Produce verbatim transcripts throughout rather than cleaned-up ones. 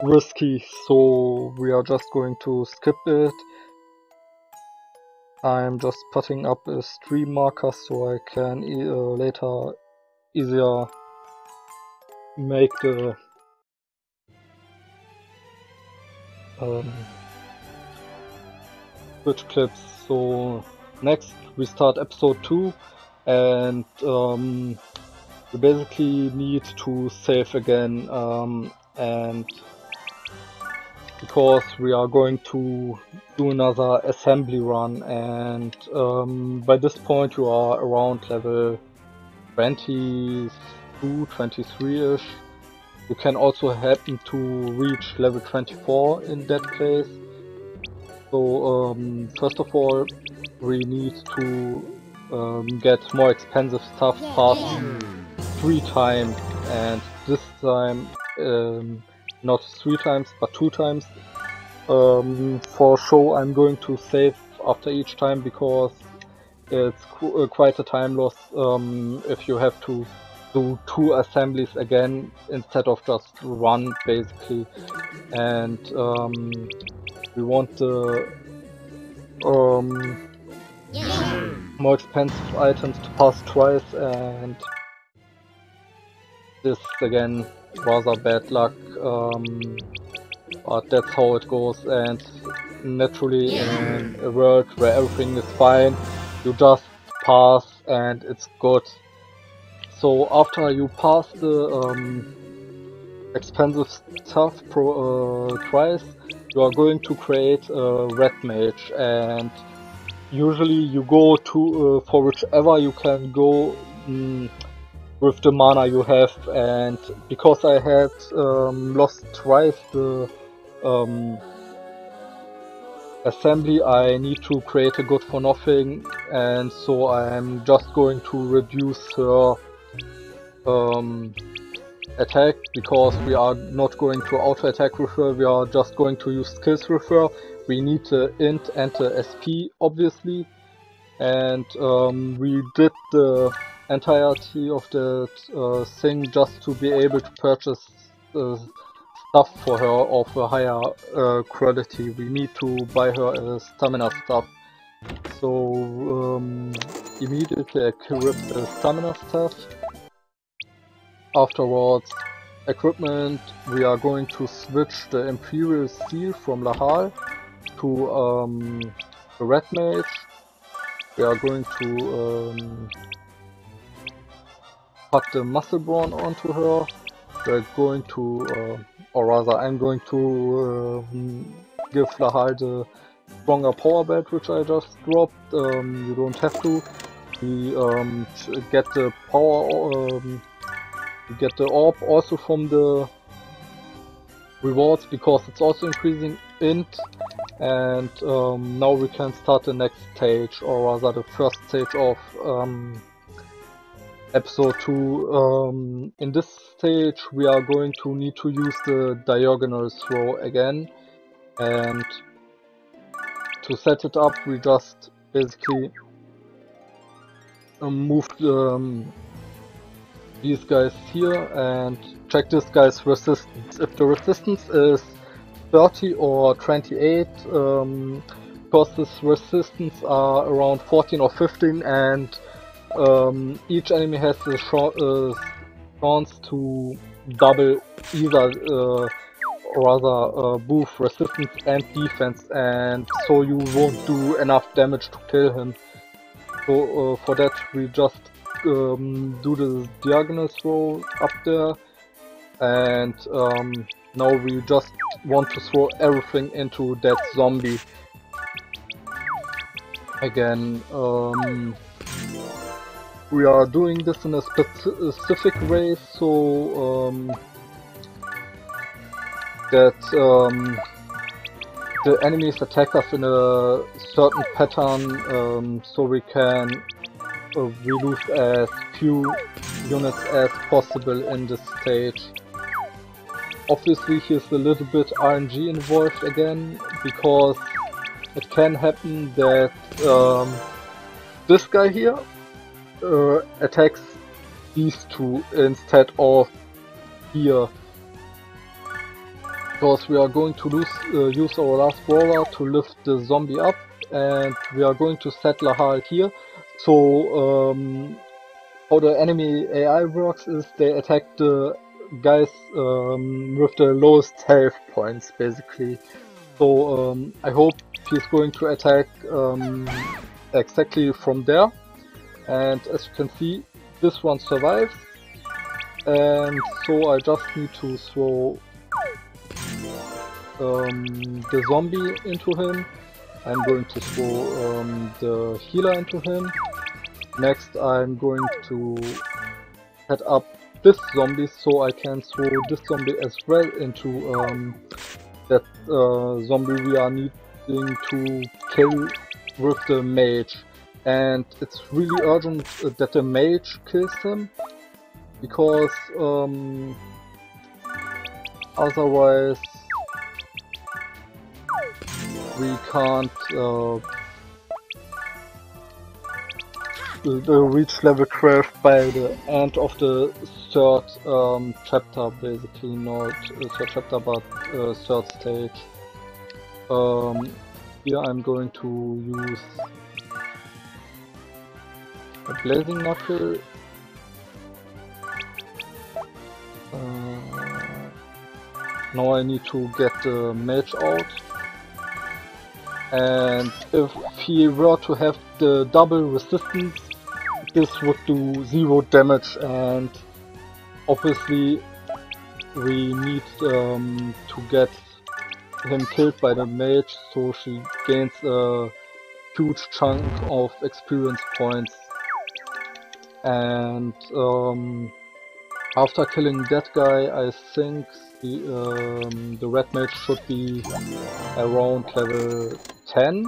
risky, so we are just going to skip it. I'm just putting up a stream marker so I can e uh, later easier make the um, Twitch clips. So next we start episode two, and um, we basically need to save again, um, and because we are going to do another assembly run, and um, by this point you are around level twenty-two, twenty-three-ish. You can also happen to reach level twenty-four in that case. So um, first of all, we need to um, get more expensive stuff past three times, and this time um, not three times but two times. Um, for show I'm going to save after each time because it's qu uh, quite a time loss um, if you have to do two assemblies again instead of just one, basically. And um, we want the um, more expensive items to pass twice, and this again rather bad luck, um, but that's how it goes. And naturally in a world where everything is fine, you just pass and it's good. So after you pass the um, expensive stuff pro, uh, twice, you are going to create a red mage, and usually you go to uh, for whichever you can go mm, with the mana you have. And because I had um, lost twice the um, assembly, I need to create a good for nothing, and so I'm just going to reduce her um, attack, because we are not going to auto attack with her, we are just going to use skills with her. We need the int and the S P obviously, and um, we did the entirety of the uh, thing just to be able to purchase uh, stuff for her of a higher uh, quality. We need to buy her a stamina stuff. So um, immediately equip the stamina stuff. Afterwards, equipment, we are going to switch the Imperial Steel from Lahal to um, the Red Mage. We are going to um, put the Muscle Brawn onto her. We're going to, uh, or rather I'm going to uh, give Lahal the stronger power belt, which I just dropped. Um, you don't have to. We um, get the power, um, we get the orb also from the rewards, because it's also increasing int. And um, now we can start the next stage, or rather the first stage of um, episode two. Um, in this stage we are going to need to use the diagonal throw again, and to set it up we just basically um, move um, these guys here and check this guy's resistance. If the resistance is thirty or twenty-eight, um, because this resistance are around fourteen or fifteen, and um, each enemy has the uh, chance to double either uh, or rather uh, boost resistance and defense, and so you won't do enough damage to kill him. So uh, for that we just um, do the diagonal throw up there, and um, now we just want to throw everything into that zombie again. Um, we are doing this in a specific way, so um, that um, the enemies attack us in a certain pattern, um, so we can uh, we lose as few units as possible in this stage. Obviously here's a little bit R N G involved again, because it can happen that um, this guy here uh, attacks these two instead of here. because we are going to lose, uh, use our last brawler to lift the zombie up, and we are going to set Lahal here. So um, how the enemy A I works is they attack the guys um, with the lowest health points, basically. So um, I hope he's going to attack um, exactly from there. And as you can see, this one survives. And so I just need to throw um, the zombie into him. I'm going to throw um, the healer into him. Next I'm going to set up this zombie so I can throw this zombie as well into um, that uh, zombie we are needing to kill with the mage. And it's really urgent uh, that the mage kills him, because um, otherwise we can't uh, reach level twelve by the end of the third um, chapter, basically, not uh, third chapter but uh, third stage. Um, here I'm going to use a Blazing Knuckle. Uh, now I need to get the mage out. And if he were to have the double resistance, this would do zero damage, and obviously we need um, to get him killed by the mage so she gains a huge chunk of experience points. And um, after killing that guy, I think the, um, the red mage should be around level ten.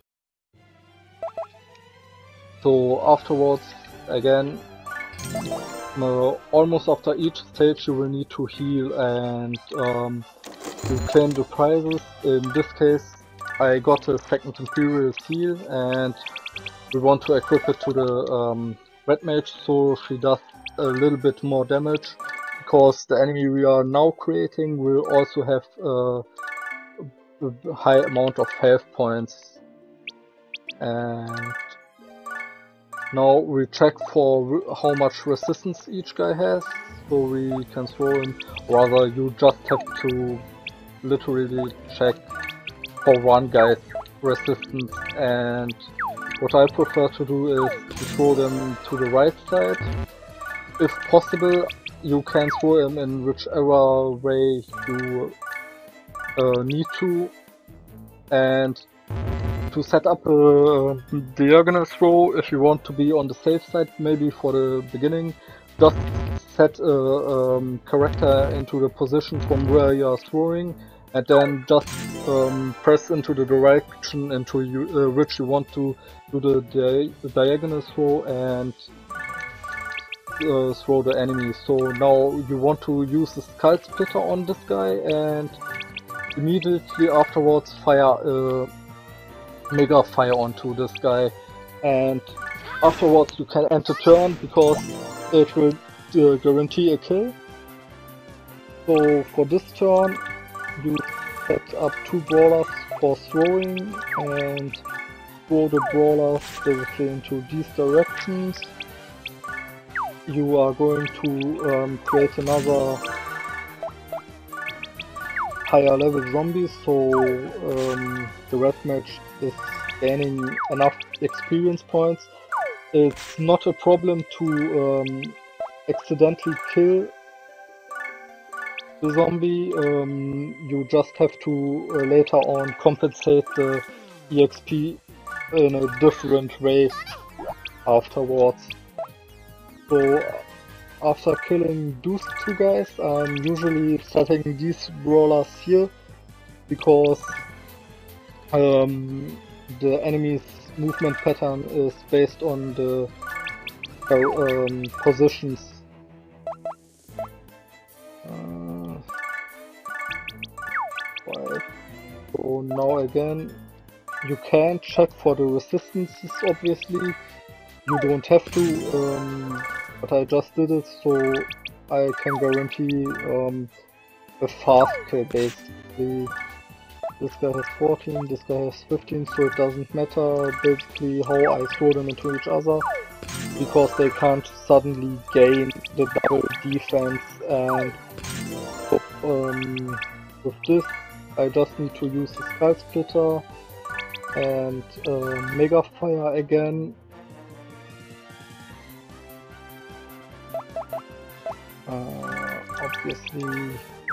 So afterwards, again, uh, almost after each stage you will need to heal and um, you claim the prizes. In this case I got a second Imperial Seal and we want to equip it to the um, red mage so she does a little bit more damage, because the enemy we are now creating will also have uh, a high amount of health points. And now we check for how much resistance each guy has, so we can throw him. Rather, you just have to literally check for one guy's resistance, and what I prefer to do is to throw them to the right side. If possible, you can throw him in whichever way you uh, need to, and to set up a diagonal throw, if you want to be on the safe side, maybe for the beginning, just set a um, character into the position from where you are throwing, and then just um, press into the direction into you, uh, which you want to do the, di the diagonal throw and uh, throw the enemy. So now you want to use the Skull Splitter on this guy and immediately afterwards fire a Mega Fire onto this guy, and afterwards you can end the turn because it will uh, guarantee a kill. So for this turn you set up two brawlers for throwing and throw the brawlers basically into these directions. You are going to um, create another higher level zombies, so um, the red mage is gaining enough experience points. It's not a problem to um, accidentally kill the zombie, um, you just have to uh, later on compensate the E X P in a different way afterwards. So after killing those two guys, I'm usually setting these brawlers here, because um, the enemy's movement pattern is based on the uh, um, positions. Uh, right. So now again, you can check for the resistances, obviously. You don't have to, um, but I just did it so I can guarantee um, a fast kill basically. This guy has fourteen, this guy has fifteen, so it doesn't matter basically how I throw them into each other, because they can't suddenly gain the double defense. And so, um, with this I just need to use the Skull Splitter and uh, Mega Fire again. Uh, obviously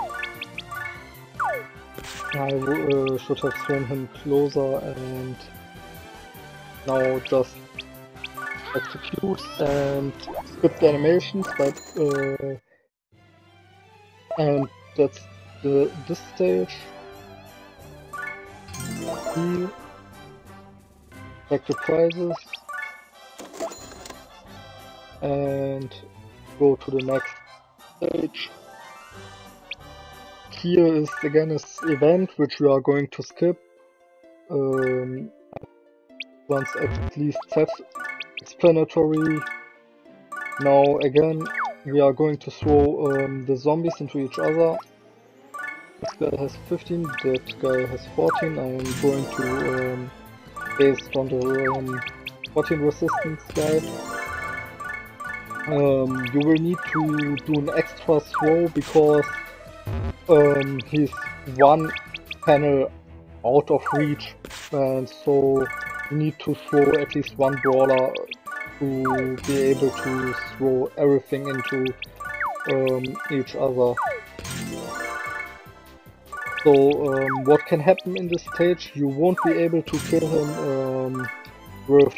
I uh, should have thrown him closer, and now just execute and skip the animations, but uh, and that's the this stage. Heal, back to prizes, and go to the next stage. Here is again this event which we are going to skip. Um, once at least self-explanatory. Now again we are going to throw um, the zombies into each other. This guy has fifteen, that guy has fourteen. I am going to, um, based on the um, fourteen resistance guy, um, you will need to do an extra throw because um, he's one panel out of reach, and so you need to throw at least one brawler to be able to throw everything into um, each other. So um, what can happen in this stage, you won't be able to kill him um, with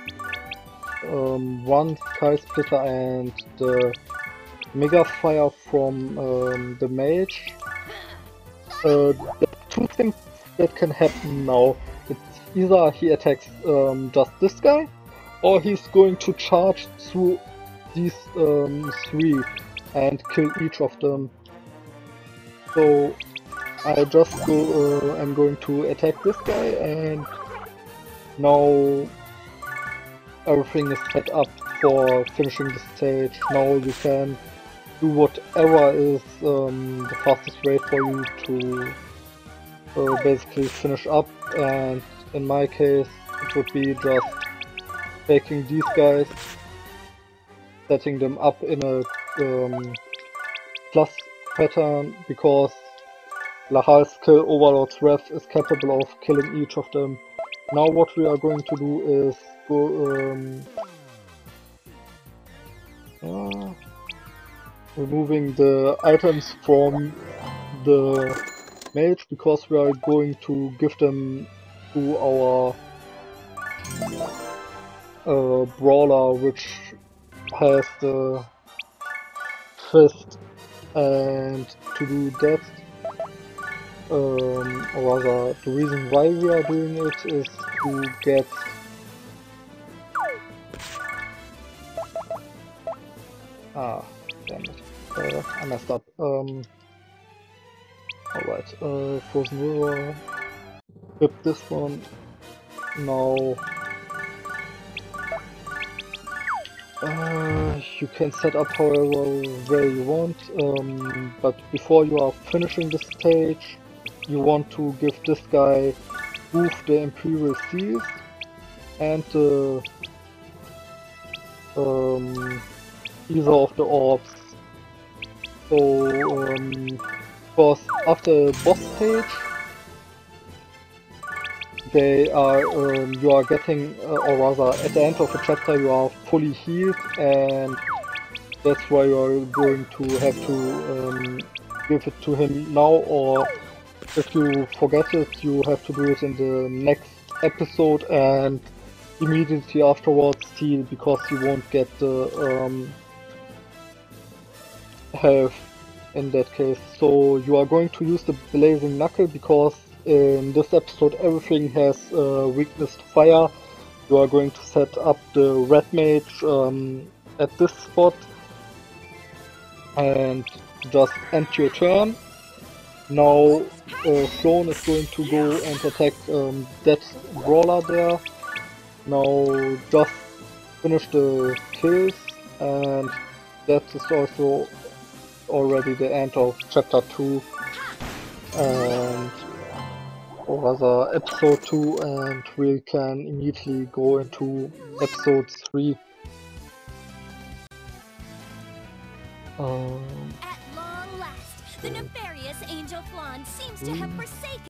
um, one Skull Splitter and the Mega Fire from um, the mage. Uh, there are two things that can happen now. It's either he attacks um, just this guy, or he's going to charge through these um, three and kill each of them. So I just go, uh, I'm going to attack this guy, and now everything is set up for finishing the stage. Now you can do whatever is um, the fastest way for you to uh, basically finish up, and in my case it would be just taking these guys, setting them up in a um, plus pattern, because Lahal's skill Overlord's Wrath is capable of killing each of them. Now what we are going to do is go um, uh, removing the items from the mage, because we are going to give them to our uh, brawler, which has the fist. And to do that, um, or rather the reason why we are doing it is to get ah damn it, uh, I messed up. Um, alright, uh, Frozen River, flip this one. Now uh, you can set up however well you want, um, but before you are finishing the stage, you want to give this guy both the Imperial Seals and the um, either of the orbs. So, um, because after the boss stage, they are um, you are getting, uh, or rather at the end of the chapter you are fully healed, and that's why you are going to have to um, give it to him now, or if you forget it, you have to do it in the next episode and immediately afterwards heal, because you won't get the um, health in that case. So you are going to use the Blazing Knuckle, because in this episode everything has uh, weakness to fire. You are going to set up the Red Mage um, at this spot and just end your turn. Now uh, Floan is going to go and attack um, that brawler there. Now just finish the kills, and that is also already the end of chapter two. and or rather episode two, and we can immediately go into episode three. Um, At long last, the nefarious Angel Flan seems to have forsaken